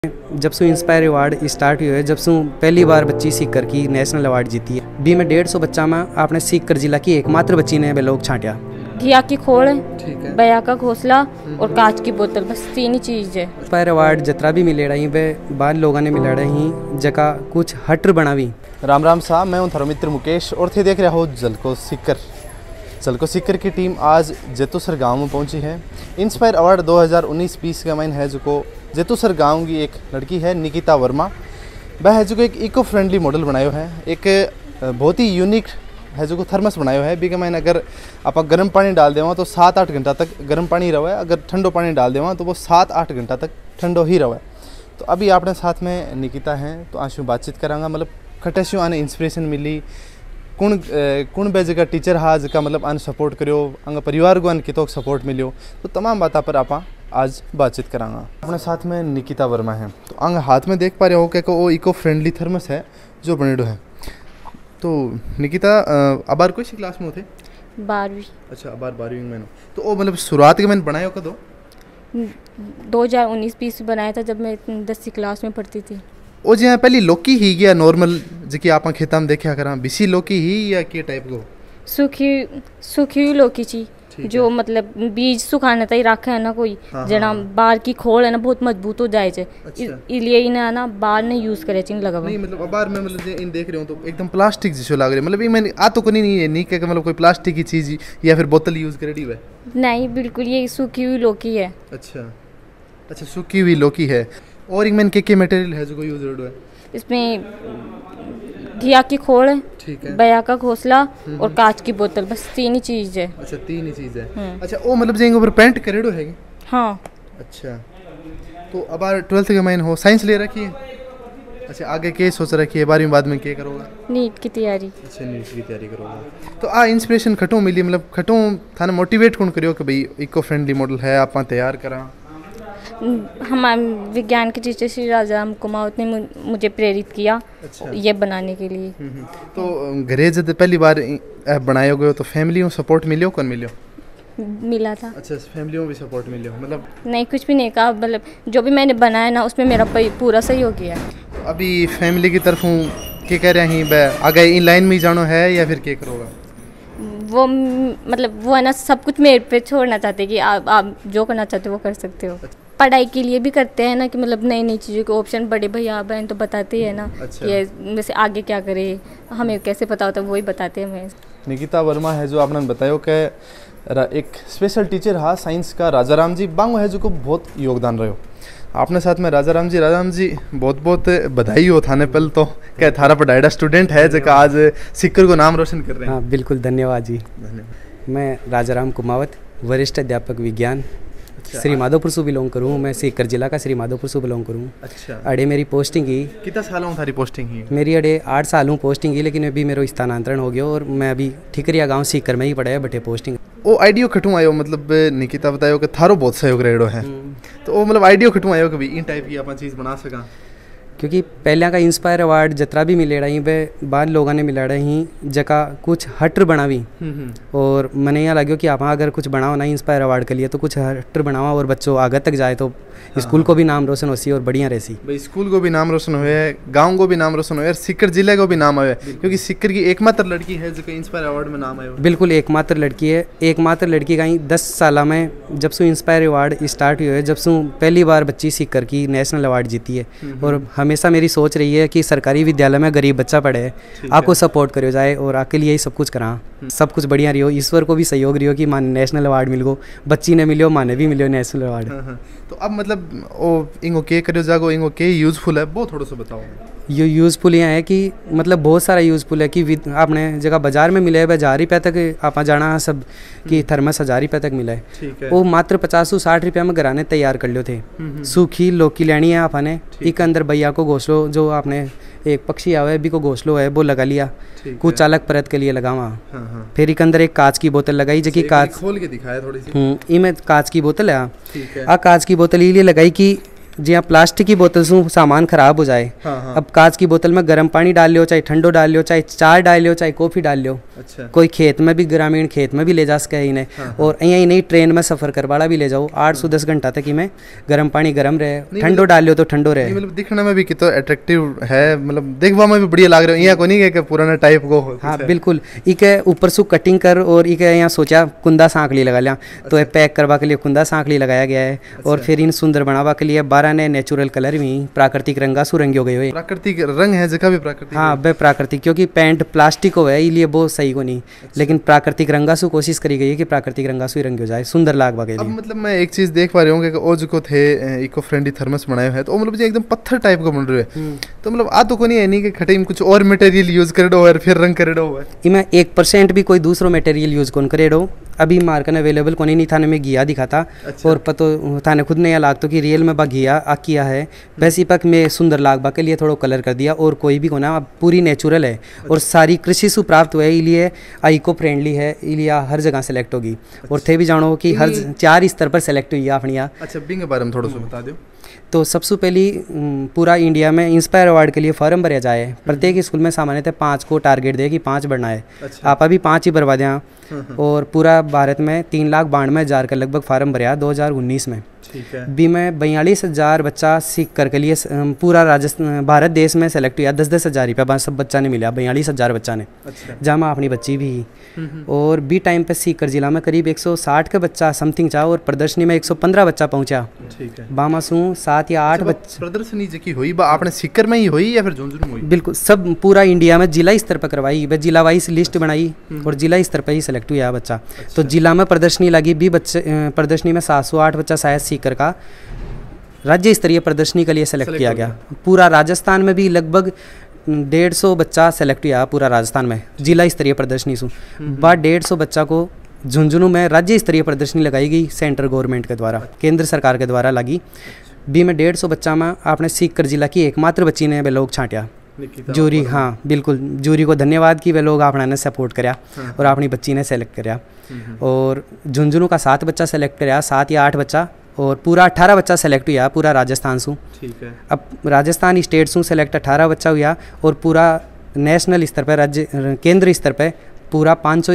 जब से inspire award start हुए जब से पहली बार बच्ची सीकर की नेशनल अवार्ड जीती है। बी में 150 बच्चा में आपने सीकर जिला की एकमात्र बच्ची ने वे लोग छांटिया। घिया की खोड़, बया का घोंसला और कांच की बोतल, बस तीन ही चीज़ है। इंस्पायर अवार्ड जतरा भी मिले रही वे बाद लोगों ने मिला रही जगह कुछ हटर बनावी। राम राम साहब, मैं हूं थारा मित्र मुकेश और थे देख रहा हो जलको सीकर की टीम आज जेतुसर गांव में पहुंची है। इंस्पायर अवार्ड 2019-20 का माइन है जो जेतुसर गांव की एक लड़की है निकिता वर्मा। वह है जो एक इको फ्रेंडली मॉडल बनायो है, एक बहुत ही यूनिक है जो थर्मस बनायो है। बी के माइन अगर आप गर्म पानी डाल देवा तो 7-8 घंटा तक गर्म पानी रहे, अगर ठंडो पानी डाल देवा तो वो 7-8 घंटा तक ठंडो ही रहे। तो अभी आपने साथ में निकिता हैं तो आशु बातचीत करांगा, मतलब खटेशु आने इंस्पिरेशन मिली, कौन बे जगह टीचर हा जगह मतलब आने सपोर्ट करो, अंग परिवार को आने कितो सपोर्ट मिलो, तो तमाम बातों पर आप आज बातचीत करांगा। अपने साथ में निकिता वर्मा है तो अंग हाथ में देख पा रहे हो कि वो इको फ्रेंडली थर्मस है जो बनेडो है। तो निकिता अबार कोई सी क्लास में थे? 12वीं। अच्छा, अबार 12वीं में। तो वो मतलब शुरुआत के मैंने बनाया कदो? 2019-20 बनाया था जब मैं 10वीं क्लास में पढ़ती थी। ओ जी पहली लौकी ही गया नॉर्मल जी आप खेता में देखा करा बिसी लौकी ही या के टाइप को? सूखी हुई लौकी ची जो मतलब बीज सुखाने तक रखा है ना कोई। हाँ, जना बाहर की खोल है ना बहुत मजबूत हो जाए छे। अच्छा। इसलिए इन्हें ना बाहर ने यूज करे चिन लगा नहीं मतलब बाहर में मतलब इन देख रहे हो तो एकदम प्लास्टिक जैसे लग रही है, मतलब मैंने आ तो नहीं है नहीं कि मतलब कोई प्लास्टिक की चीज या फिर बोतल यूज करेडी है? नहीं, बिल्कुल ये सूखी हुई लौकी है। अच्छा सूखी हुई लौकी है। और एक मैंने के मटेरियल है जो कोई यूज है? इसमें घिया की खोड़, बया का घोंसला और कांच की बोतल, बस तीन ही चीज है। अच्छा, तीन ही चीज है। अच्छा, वो मतलब जेंगे ऊपर पेंट करेडो है? हाँ। अच्छा, तो अब 12th के माइन हो साइंस ले रखी है? अच्छा, आगे के सोच रखी है 12वीं बाद में क्या करोगा? नीट की तैयारी। अच्छा, नीट की तैयारी करोगा। तो आ इंस्पिरेशन खटो मिली, मतलब खटो थाने मोटिवेट कौन करियो कि भाई इको फ्रेंडली मॉडल है आप तैयार करा? हमारे विज्ञान के टीचर श्री राजाराम कुमावत ने मुझे प्रेरित किया। अच्छा। ये बनाने के लिए। तो घरे जब पहली बार बनाए गए तो फैमिली में सपोर्ट मिलियो कौन मिलियो? मिला था। अच्छा, फैमिली में भी सपोर्ट मिलियो? मतलब नहीं, कुछ भी नहीं कहा, मतलब जो भी मैंने बनाया ना उसमें मेरा पूरा सहयोग किया। अभी फैमिली की तरफ क्या कह रहे हैं, आगे इन लाइन में ही जानो है या फिर क्या करोगा? वो मतलब वो है ना सब कुछ मेरे पे छोड़ना चाहते कि आप जो करना चाहते हो वो कर सकते हो। पढ़ाई के लिए भी करते हैं ना कि मतलब नई नई चीज़ों के ऑप्शन बड़े भैया बहन तो बताते हैं ना। अच्छा। कि वैसे आगे क्या करे हमें कैसे पता होता है, वही बताते हैं हमें। निकिता वर्मा है जो आपने बताया कि एक स्पेशल टीचर हा साइंस का राजाराम जी बांगो है जो को बहुत योगदान रहो आपने साथ में। राजाराम जी बहुत बहुत बधाई हो थाने पल तो क्या थारा पढ़ाईडा स्टूडेंट है जो आज सीकर को नाम रोशन कर रहे हैं। हाँ बिल्कुल, धन्यवाद जी। मैं राजाराम कुमावत, वरिष्ठ अध्यापक विज्ञान, श्री माधोपुर से बिलोंग करूँ। मैं सीकर जिला का श्री माधोपुर से बिलोंग करूँ। अच्छा। अड़े मेरी पोस्टिंग ही कितना साल हूँ थारी पोस्टिंग ही? मेरी अड़े 8 साल हूँ पोस्टिंग ही, लेकिन अभी मेरा स्थानांतरण हो गया और मैं अभी ठिकरिया गांव सीकर में ही पढ़ा है बटे पोस्टिंग। वो आइडियो खटू आयो, मतलब निकिता बतायो कि थारो बहुत सहयोग रहेडो है, तो वो मतलब आइडियो खटू आयो कि इन टाइप की आप चीज़ बना सका? क्योंकि पहले का इंस्पायर अवार्ड जतरा भी मिले रही वे बाद लोगों ने मिला रही जगह कुछ हटर बनावी। और मैंने यहाँ लगे कि आप अगर कुछ बनाओ ना इंस्पायर अवार्ड के लिए तो कुछ हटर बनावा और बच्चों आगे तक जाए तो स्कूल को भी नाम रोशन हो सी और बढ़िया रहसी। भाई स्कूल को भी नाम रोशन हुए, गांव को भी नाम रोशन हुए, सीकर जिले को भी नाम आए, क्योंकि सीकर की एकमात्र लड़की है जो इंस्पायर अवार्ड में नाम आए। बिल्कुल एकमात्र लड़की है, एकमात्र लड़की का ही 10 साल में जब से इंस्पायर अवार्ड स्टार्ट हुए जब से पहली बार बच्ची सीकर की नेशनल अवार्ड जीती है। और हमेशा मेरी सोच रही है कि सरकारी विद्यालय में गरीब बच्चा पढ़े, आपको सपोर्ट करो जाए और आपके लिए सब कुछ करा, सब कुछ बढ़िया रही हो, ईश्वर को भी सहयोग रही हो कि माने नेशनल अवार्ड मिल गो, बच्ची ने मिलियो माने भी मिलियो नेशनल अवार्ड। तो अब मतलब ओ इनको के करो जागो, इनको के यूजफुल है वो थोड़ा सा बताओ। ये यूजफुल यहाँ है कि मतलब बहुत सारा यूजफुल है कि आपने जगह बाजार में मिले है 1000 तक आप जाना सब कि थर्मस 1000 तक मिला है, वो मात्र 50-60 रुपया में घराने तैयार कर लो थे। सूखी लौकी लेनी है आपने, एक अंदर भैया को घोंसलो जो आपने एक पक्षी आवे भी को घोंसलो है वो लगा लिया, कुछ चालक परत के लिए लगावा। फिर एक अंदर एक कांच की बोतल लगाई जो कि कांच खोल के दिखाया थोड़ी सी। इमें कांच की बोतल है, आ कांच की बोतल इसलिए लगाई कि जी हाँ, प्लास्टिक की बोतल से सामान खराब हो जाए। हाँ। अब कांच की बोतल में गर्म पानी डाल लियो, चाहे ठंडो डाल लियो, चाहे चाय डाल लियो, चाहे कॉफ़ी डाल लियो। अच्छा। कोई खेत में भी, ग्रामीण खेत में भी ले जा सके इन्हें। और यहीं नहीं ट्रेन में सफ़र करवाड़ा भी ले जाओ 8 से 10 घंटा तक में गर्म पानी गर्म रहे, ठंडो डाल लियो तो ठंडो रहे। मतलब दिखने में भी कितना अट्रैक्टिव है, मतलब देखवा में भी बढ़िया लाग रहे हो। यहाँ को नहीं है पुराना टाइप को। हाँ बिल्कुल, इके ऊपर से कटिंग कर और इके यहाँ सोचा कुंदा सांकली लगा लिया, तो ये पैक करवा के लिए कुंदा सांकली लगाया गया है। और फिर इन सुंदर बनावा के लिए 12 ने नेचुरल कलर भी प्राकृतिक रंगा सु रंगी हो गई हुई। प्राकृतिक रंग है जगह भी प्राकृतिक। हाँ बे प्राकृतिक, क्योंकि पेंट प्लास्टिक हो है इसलिए बहुत सही को नहीं। लेकिन प्राकृतिक रंगा सु कोशिश करी गई है कि प्राकृतिक रंगा सु ही रंग हो जाए, सुंदर लाग बगे। अब मतलब मैं एक चीज देख पा रही हूँ कि वो जो थे इको फ्रेंडली थर्मस बनाए हुए हैं, तो मतलब एकदम पत्थर टाइप का बन रहे हैं। तो मतलब आ तो को नहीं है नहीं कि खटे में कुछ और मटेरियल यूज कर दो और फिर रंग कर दो है। इमें 1% भी कोई दूसरो मटेरियल यूज कौन करे दो। अभी मार्केट में अवेलेबल कोनी नहीं थाने में घिया दिखाता। अच्छा। और पतो थाने खुद नहीं लागतो कि रियल में बा घिया आ किया है। वैसे पक में सुंदर लाग बा के लिए थोड़ा कलर कर दिया, और कोई भी कोना पूरी नेचुरल है। और सारी कृषि से प्राप्त हुआ है, इसलिए इको फ्रेंडली है, इसलिए हर जगह सेलेक्ट होगी। और थे भी जानो कि हर 4 स्तर पर सेलेक्ट हुई है अपनी। अच्छा, बिंग के बारे में थोड़ा सा बता दो। तो सबसे पहली पूरा इंडिया में इंस्पायर अवार्ड के लिए फॉर्म भरे जाए। प्रत्येक स्कूल में सामान्यतः 5 को टारगेट दे कि 5 बढ़ना है। अच्छा। आप अभी 5 ही भरवा दें। और पूरा भारत में 3,92,000 का लगभग फार्म भरया 2019 में। ठीक है। बी में 42,000 बच्चा सीख कर के लिए पूरा राजस्थान भारत देश में सेलेक्ट हुआ। 10-10 हज़ार रुपया सब बच्चा ने मिला, 42,000 बच्चा ने। अच्छा। जहाँ मैं अपनी बच्ची भी। और बी टाइम पे सीकर जिला में करीब 160 का बच्चा समथिंग चाह, और प्रदर्शनी में 115 बच्चा पहुंचा। ठीक है। बामासू 7 या 8 बच्चे। प्रदर्शनी जी हुई आपने सीकर में ही हुई या फिर झुंझुनू में हुई? बिल्कुल, सब पूरा इंडिया में जिला स्तर पर करवाई। वह जिला वाइज लिस्ट बनाई और जिला स्तर पर ही सेलेक्ट हुआ बच्चा। अच्छा। तो जिला में प्रदर्शनी लगी भी, बच्चे प्रदर्शनी में 708 बच्चा शायद सीकर का राज्य स्तरीय प्रदर्शनी के लिए सेलेक्ट किया गया। पूरा राजस्थान में भी लगभग 150 बच्चा सेलेक्ट हुआ पूरा राजस्थान में जिला स्तरीय प्रदर्शनी से। बाद 150 बच्चा को झुंझुनू में राज्य स्तरीय प्रदर्शनी लगाई गई सेंट्रल गवर्नमेंट के द्वारा, केंद्र सरकार के द्वारा लगी। बी में 150 बच्चा में आपने सीकर जिला की एकमात्र बच्ची ने वे लोग छांटिया जूरी। हाँ बिल्कुल, जूरी को धन्यवाद कि वे लोग आपने सपोर्ट कराया और अपनी बच्ची ने सेलेक्ट कराया। और झुंझुनू का 7 बच्चा सेलेक्ट कराया, 7 या 8 बच्चा, और पूरा 18 बच्चा सेलेक्ट हुआ पूरा राजस्थान से। ठीक है। अब राजस्थान स्टेट से सेलेक्ट 18 बच्चा हुआ, और पूरा नेशनल स्तर पर, राज्य केंद्र स्तर पर पूरा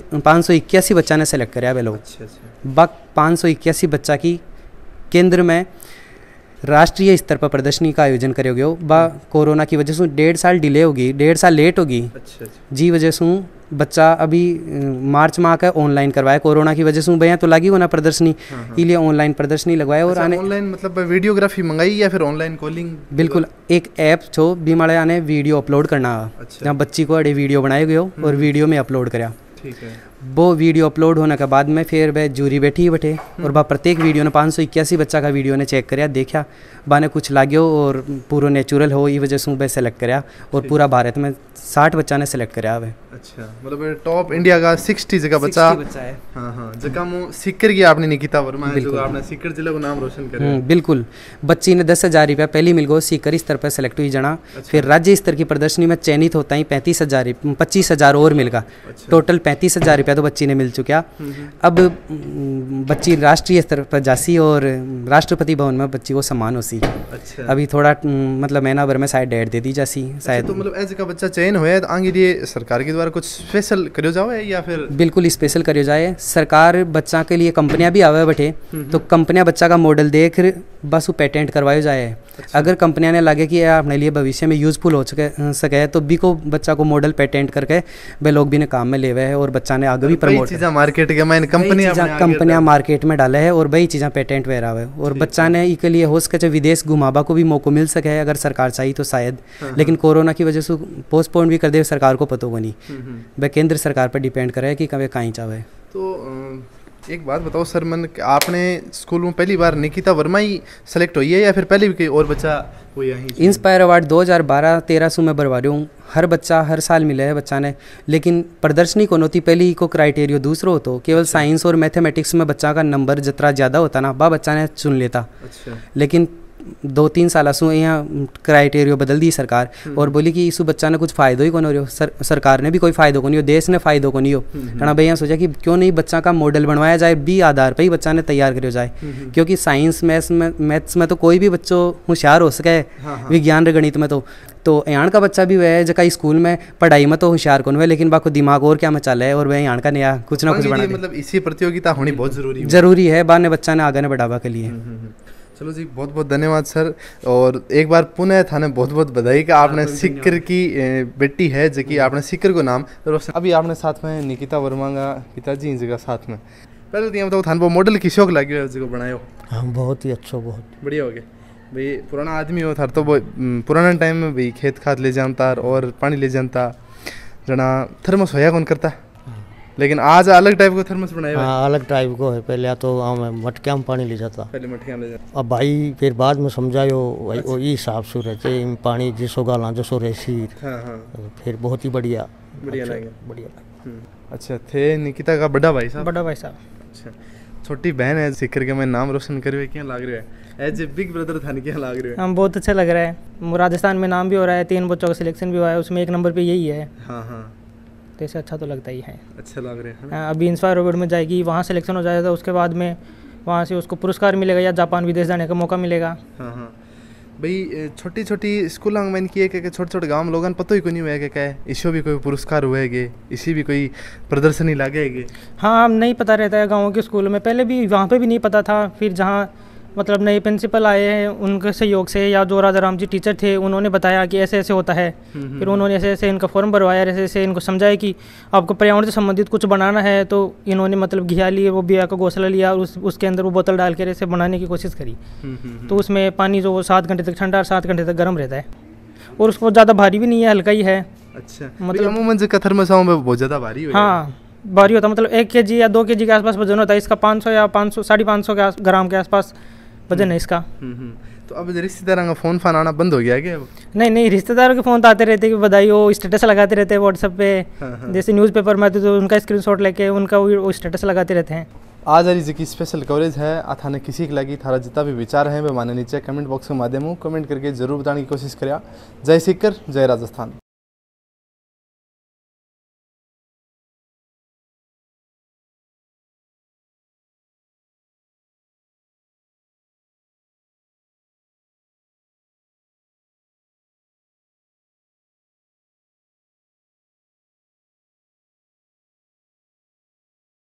581 बच्चा ने सेलेक्ट कराया वे लोग। बक 581 बच्चा की केंद्र में राष्ट्रीय स्तर पर प्रदर्शनी का आयोजन करोगे हो। बा कोरोना की वजह से 1.5 साल डिले होगी, 1.5 साल लेट होगी। अच्छा। जी वजह से बच्चा अभी मार्च माह का ऑनलाइन करवाया। कोरोना की वजह से भैया तो लगी होना प्रदर्शनी, इसलिए ऑनलाइन प्रदर्शनी लगवाया। और आने ऑनलाइन मतलब वीडियोग्राफी मंगाई या फिर ऑनलाइन कॉलिंग? बिल्कुल, एक ऐप छो बीमाड़े आने वीडियो अपलोड करना। अच्छा। जहाँ बच्ची को अड़े वीडियो बनाए गए हो और वीडियो में अपलोड कराया। ठीक है। वो वीडियो अपलोड होने के बाद में फिर वह जूरी बैठी बैठे, और वह प्रत्येक वीडियो ने 581 बच्चा का वीडियो ने चेक कराया, देखा बाने कुछ लाग्यो और पूरा नेचुरल हो, ये वजह से वह सेलेक्ट कराया। और पूरा भारत में 60 बच्चा ने सेलेक्ट कराया वह। अच्छा, मतलब टॉप इंडिया का 60 जगह बच्चा है। हाँ, जगह मो सीकर की आपने निकिता वर्मा है जो आपने सीकर जिले को नाम रोशन करे। बिल्कुल, बच्ची ने 10,000 रुपया पहली मिल गो, सीकर स्तर पर सेलेक्ट हुई जना। फिर राज्य स्तर की प्रदर्शनी में चयनित होता ही 25,000 और मिल गया। टोटल 35,000 रुपया तो बच्ची ने मिल चुका। अब बच्ची राष्ट्रीय स्तर पर जासी और राष्ट्रपति भवन में बच्ची को सम्मान होसी। अच्छा। अभी थोड़ा मतलब महीना भर में शायद डेट दे दी जासी शायद। तो मतलब ऐसे का बच्चा चयन हुआ है तो आगे लिए सरकार के द्वारा कुछ स्पेशल करो जाओ या फिर? बिल्कुल स्पेशल करो जाए। सरकार बच्चा के लिए कंपनियां भी आवे बैठे, तो कंपनियां बच्चा का मॉडल देख बस वो पेटेंट करवाए जाए। अच्छा। अगर कंपनियां ने लगे कि अपने लिए भविष्य में यूजफुल हो सके तो भी को बच्चा को मॉडल पेटेंट करके वे लोग भी ने काम में ले हुए हैं, और बच्चा ने आगे भी प्रमोट मार्केट के मैंने कंपनियां मार्केट में डाले है और वही चीज़ें पेटेंट वगैरह है। और बच्चा ने इसके लिए हो सके विदेश घुमाबा को भी मौका मिल सके अगर सरकार चाहिए तो शायद। लेकिन कोरोना की वजह से पोस्टपोन भी कर दे, सरकार को पता होगा नहीं, वह केंद्र सरकार पर डिपेंड करे कि कभी कहीं चाहे। तो एक बात बताओ सर, मन आपने स्कूल में पहली बार निकिता वर्मा ही सेलेक्ट हुई है या फिर पहले भी कोई और बच्चा हुई है? इंस्पायर अवार्ड 2012-13 में भरवा रही हूँ। हर बच्चा हर साल मिले है बच्चा ने, लेकिन प्रदर्शनी को नोती पहले ही को क्राइटेरियो दूसरो होतो। केवल साइंस और मैथमेटिक्स में बच्चा का नंबर जितना ज़्यादा होता ना बा बच्चा ने चुन लेता। अच्छा। लेकिन 2-3 साल सु यहाँ क्राइटेरियो बदल दी सरकार और बोली कि इस बच्चा ने कुछ फ़ायदो ही को नहीं हो। सरकार ने भी कोई फ़ायदो को नहीं हो, देश ने फ़ायदो को नहीं हो। हाँ भाई यहाँ सोचा कि क्यों नहीं बच्चा का मॉडल बनवाया जाए, बी आधार पर ही बच्चा ने तैयार करो जाए, क्योंकि साइंस मैथ्स में तो कोई भी बच्चों होशियार हो सके, विज्ञान गणित में तो यहाँ का बच्चा भी वह है जगह स्कूल में पढ़ाई में तो होशियार कौन हुआ, लेकिन बाको दिमाग और क्या मचा है और वह यहाँ का नया कुछ ना कुछ बना। मतलब इसी प्रतियोगिता होनी बहुत जरूरी है बाद में बच्चा ने आगे ने बढ़ावा के लिए। चलो जी, बहुत बहुत धन्यवाद सर। और एक बार पुनः थाने बहुत बहुत बधाई का आपने सीकर की बेटी है जो कि आपने सीकर को नाम रोशन। अभी आपने साथ में निकिता वर्मा का पिताजी इन जगह साथ में, पहले तो ये बताओ थाने वो मॉडल की शौक लगी है जो बनायो? हाँ बहुत ही अच्छा, बहुत बढ़िया हो गया भाई। पुराना आदमी हो थार तो पुराना टाइम में भाई खेत खाद ले जानता और पानी ले जानता, जना थर्मस होया कौन करता, लेकिन आज अलग टाइप का थर्मस बनाया है। हाँ अलग टाइप को है, पहले तो मटकिया में पानी ले जाता, पहले मटकिया में ले जाता। अब भाई फिर बाद में समझायो भाई वो ये हिसाब से रहते पानी जिसो गाला जिसो रेसी। हाँ हाँ फिर बहुत ही बढ़िया लगे, बढ़िया। अच्छा थे निकिता का बड़ा भाई साहब? बड़ा भाई साहब। अच्छा, छोटी बहन है सीकर के मैं नाम रोशन करे, क्या लाग रहा है एज ए बिग ब्रदर थाने, क्या लाग रहा है? हम बहुत अच्छा लग रहा है, राजस्थान में नाम भी हो रहा है, 3 बच्चों का सिलेक्शन भी हुआ है, उसमें 1 नंबर पे यही है। हाँ हाँ, तो इससे अच्छा तो लगता ही है, अच्छा लग रहा है। अभी इंस्पायर अवार्ड में जाएगी, वहाँ सिलेक्शन हो जाएगा, उसके बाद में वहाँ से उसको पुरस्कार मिलेगा या जापान विदेश जाने का मौका मिलेगा। हाँ हाँ भाई, छोटी छोटी स्कूल मैंने किए कि छोटे छोटे गाँव लोगों ने पता ही नहीं हुआ क्या है इसो भी कोई पुरस्कार हुए गे, इसी भी कोई प्रदर्शनी लागेगी? हाँ नहीं पता रहता है गाँव के स्कूलों में, पहले भी वहाँ पे भी नहीं पता था, फिर जहाँ मतलब नए प्रिंसिपल आए हैं उनके सहयोग से या जो राजा राम जी टीचर थे उन्होंने बताया कि ऐसे ऐसे होता है, फिर उन्होंने ऐसे ऐसे इनका फॉर्म भरवाया, ऐसे ऐसे इनको समझाया कि आपको पर्यावरण से संबंधित कुछ बनाना है, तो इन्होंने मतलब घिया लिए, वो बिया का घोंसला लिया और उसके अंदर वो बोतल डाल कर ऐसे बनाने की कोशिश करी। तो उसमें पानी जो 7 घंटे तक ठंडा और 7 घंटे तक गर्म रहता है और उसको ज़्यादा भारी भी नहीं है, हल्का ही है। अच्छा, मतलब अमूमन जो थर्मोसाओं में बहुत ज़्यादा भारी है? हाँ भारी होता है, मतलब 1 kg या 2 kg के आसपास वजन होता है इसका, 500 या 500-550 ग्राम के आसपास वजन है इसका। तो अब रिश्तेदारों का फ़ोन आना बंद हो गया क्या? नहीं, रिश्तेदारों के फ़ोन तो आते रहते कि बधाई हो, स्टेटस लगाते रहते हैं व्हाट्सएप पे, जैसे न्यूज़पेपर में आते तो उनका स्क्रीनशॉट लेके उनका वो स्टेटस लगाते रहते हैं। आज हरी जी की स्पेशल कवरेज है, थाने किसी की लगी थारा जितना भी विचार है वे माने नीचे कमेंट बॉक्स के माध्यम कमेंट करके जरूर बताने की कोशिश करें। जय सीकर, जय राजस्थान।